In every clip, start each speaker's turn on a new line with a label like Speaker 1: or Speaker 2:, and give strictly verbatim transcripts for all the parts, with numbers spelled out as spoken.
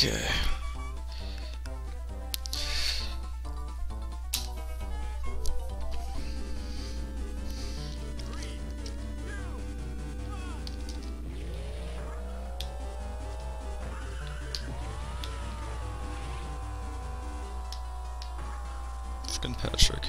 Speaker 1: Okay. Fucking Patrick.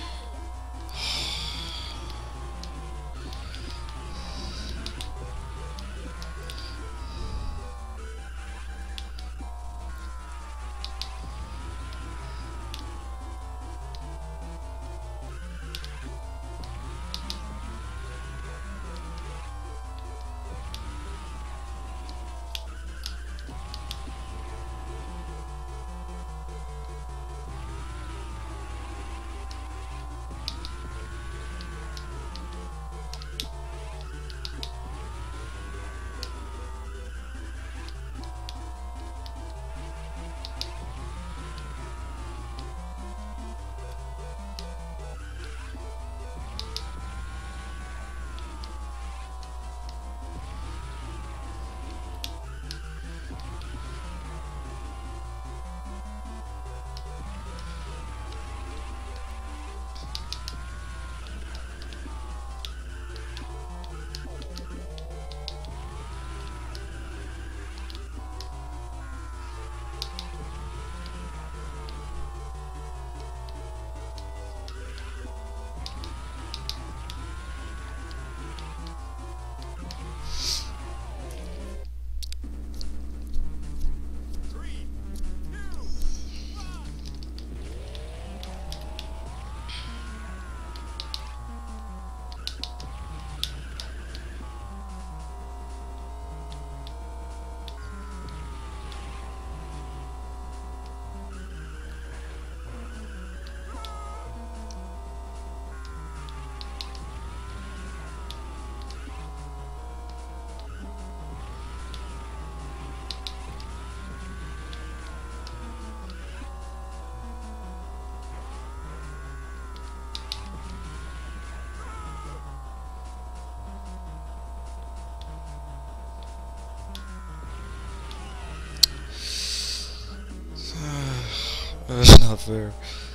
Speaker 1: That's not fair.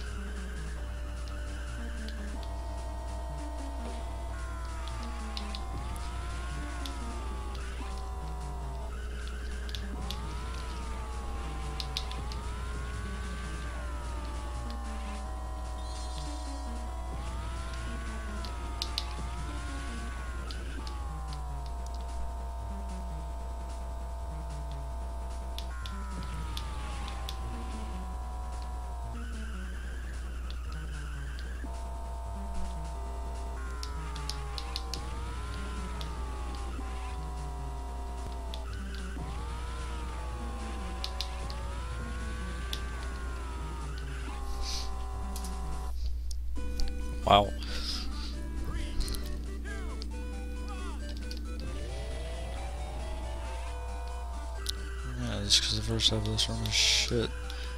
Speaker 1: Wow. Yeah, just because the first half of this run was shit.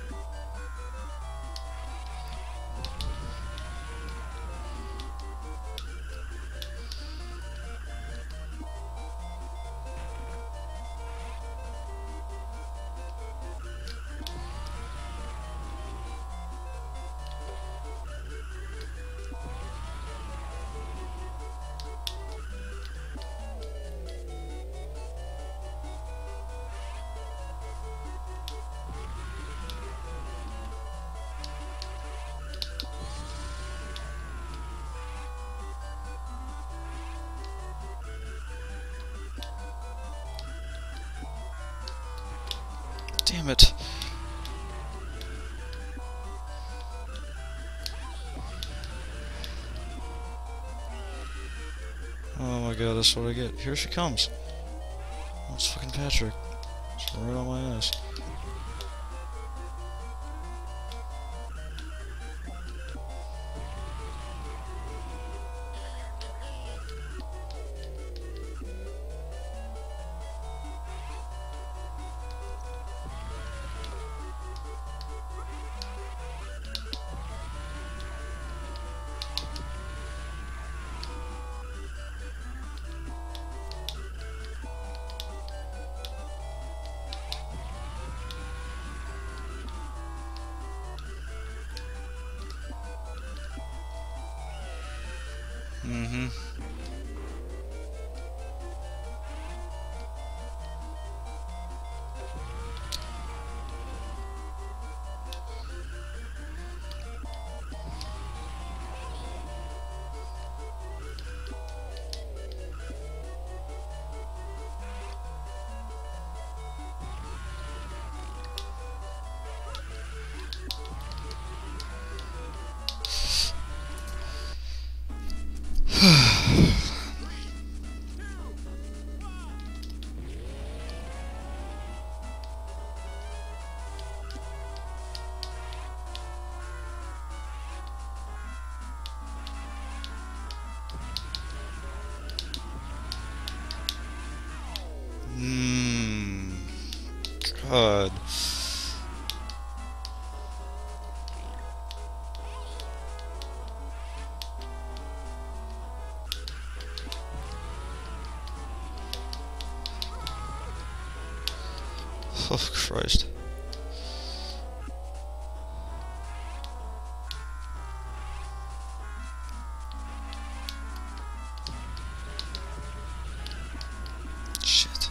Speaker 1: Damn it. Oh my god, that's what I get. Here she comes. Oh, it's fucking Patrick. It's right on my ass. Mm-hmm. Mmm. God. Oh, Christ. Shit.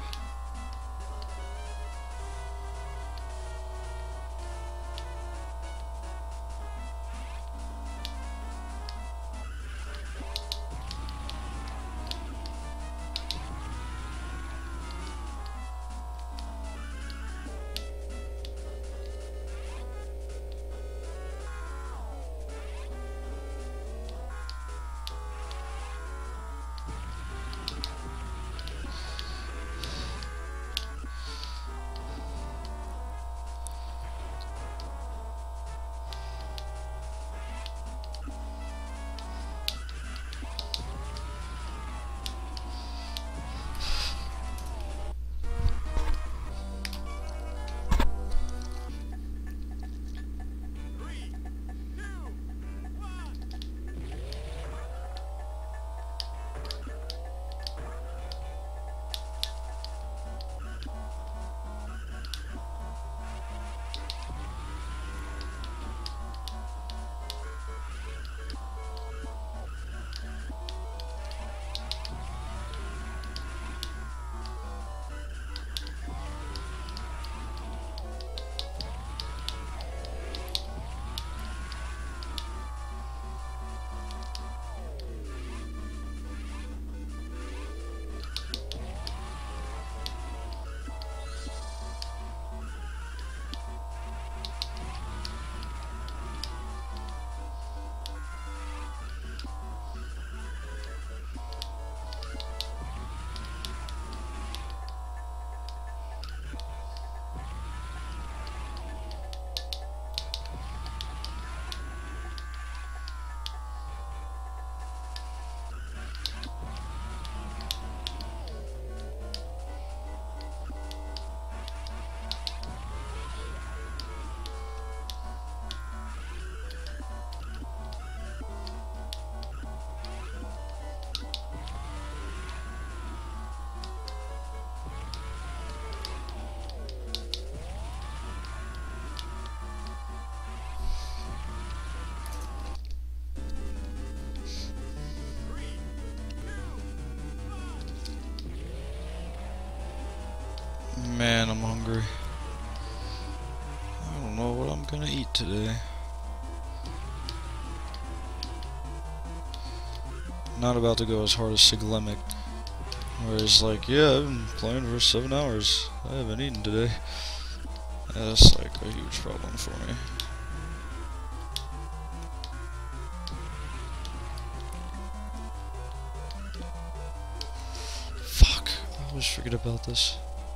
Speaker 1: Man, I'm hungry. I don't know what I'm gonna eat today. Not about to go as hard as Siglemic, where it's like, yeah, I've been playing for seven hours. I haven't eaten today. That's like a huge problem for me. Fuck, I always forget about this.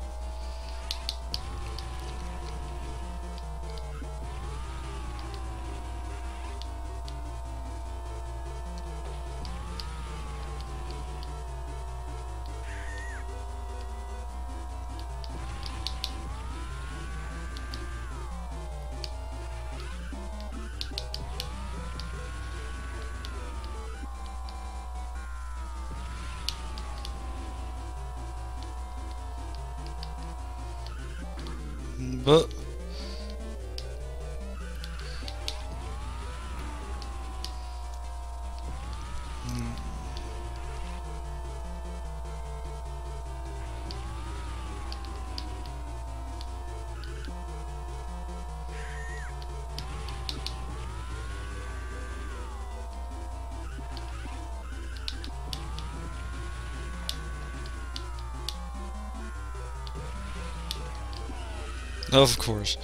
Speaker 1: But Of course.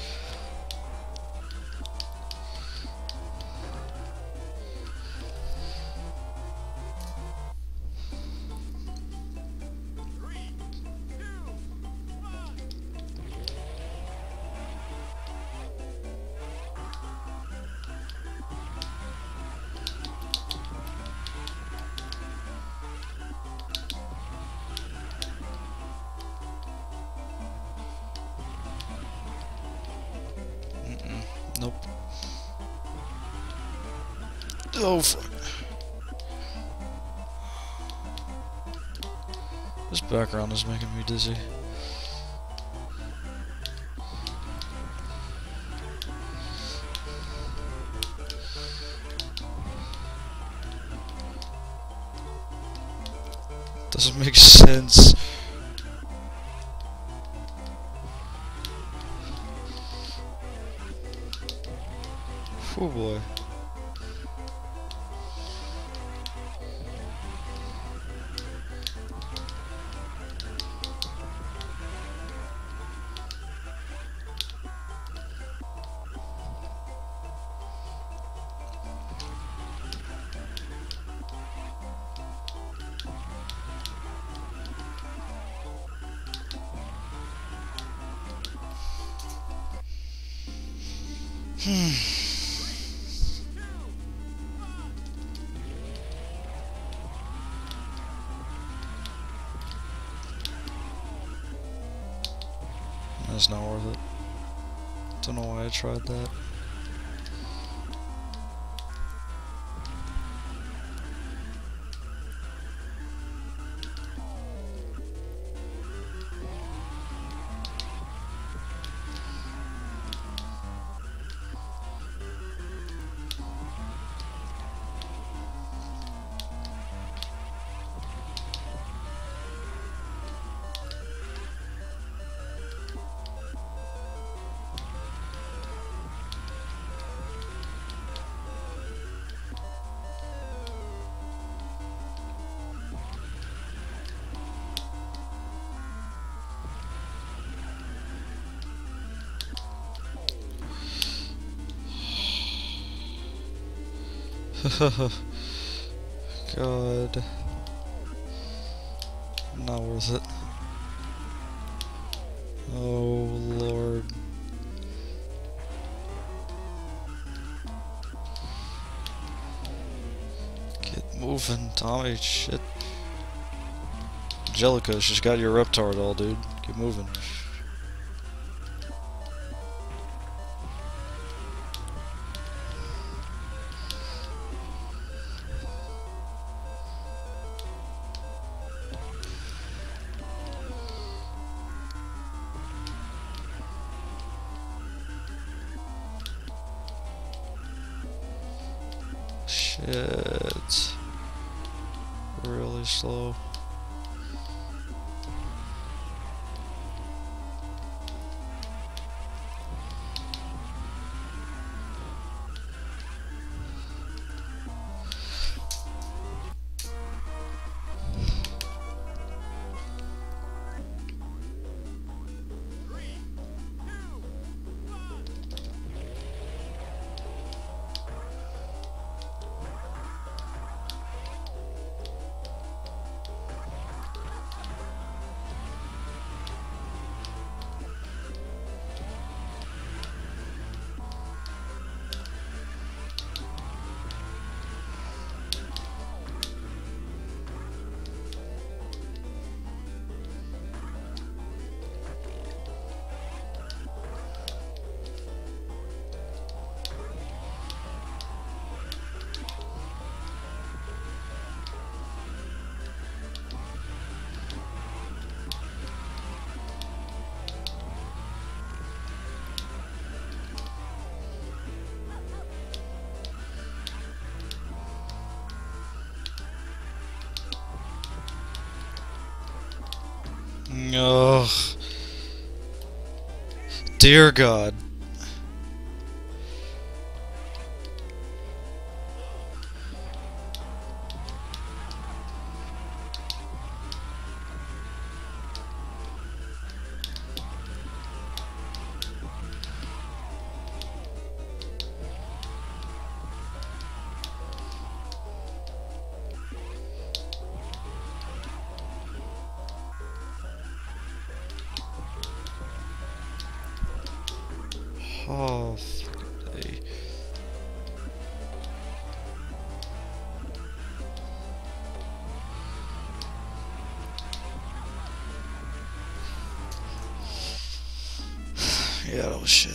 Speaker 1: Nope. Oh, fuck. This background is making me dizzy. Doesn't make sense. Oh boy. Hmm. That's not worth it. Don't know why I tried that. God. Not worth it. Oh, Lord. Get moving, Tommy. Shit. Angelica, she's got your reptard all, dude. Get moving. Shit. Really slow. Ugh. Dear God. Oh, fucking day. Yeah, that was shit.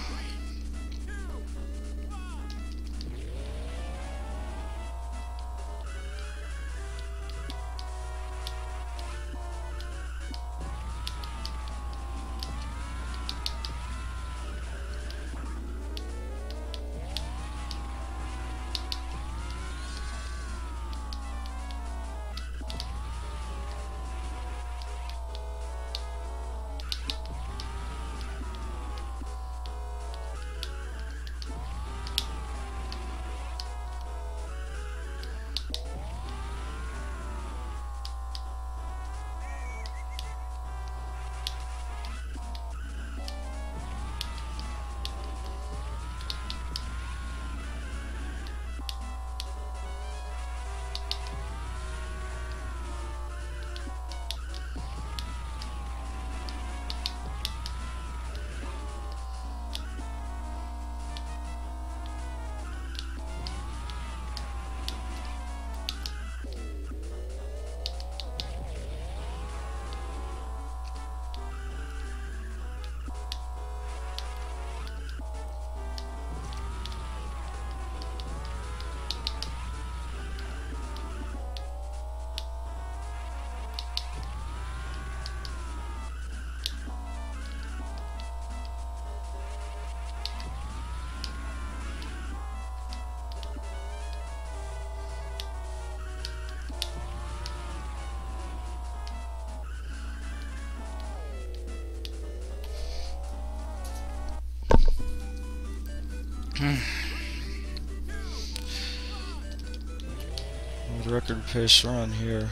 Speaker 1: Record pace run here.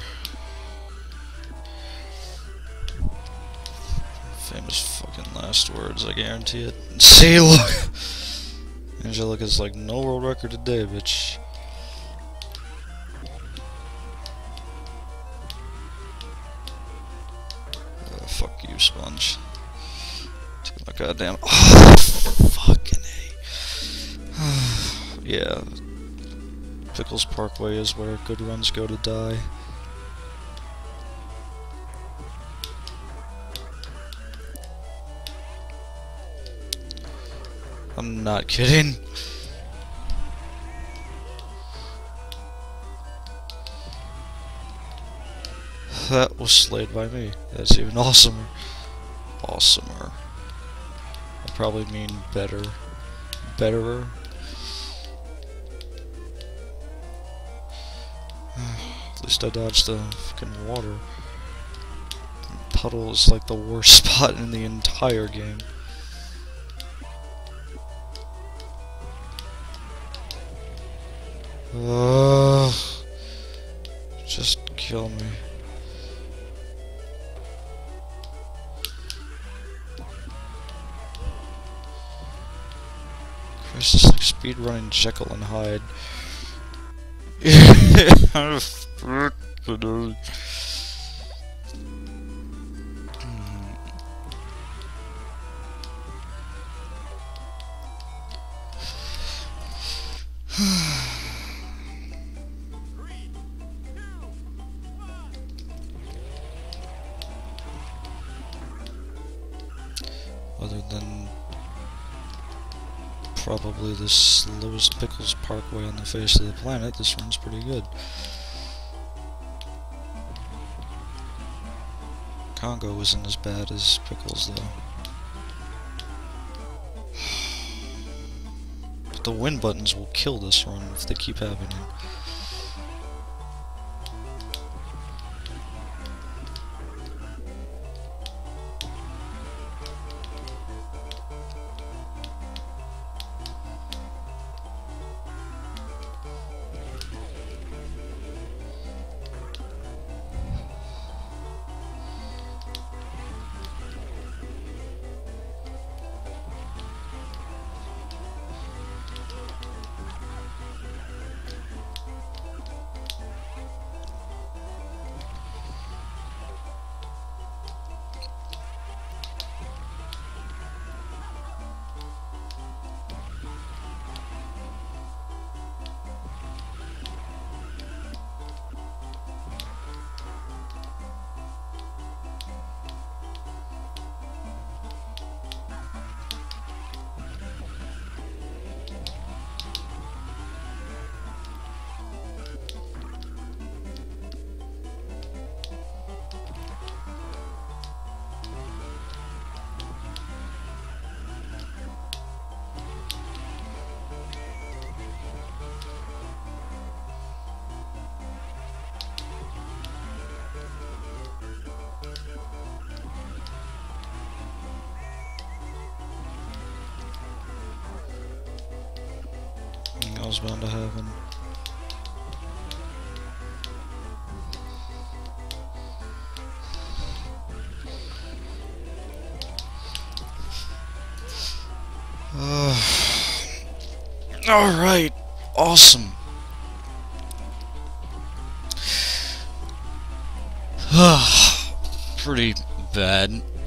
Speaker 1: Famous fucking last words, I guarantee it. See, look! Angelica's like, no world record today, bitch. Uh, fuck you, Sponge. Take my goddamn. Oh, fucking A. Yeah. Pickles Parkway is where good runs go to die. I'm not kidding. That was slayed by me. That's even awesomer. Awesomer. I probably mean better. Betterer. At least I dodged the fucking water. The puddle is like the worst spot in the entire game. Ugh. Just kill me. Chris is like speedrunning Jekyll and Hyde. Other than probably the slowest Pickles Parkway on the face of the planet, this run's pretty good. Congo isn't as bad as Pickles, though. But the win buttons will kill this run if they keep happening. was bound to happen. Uh, Alright, awesome. Pretty bad.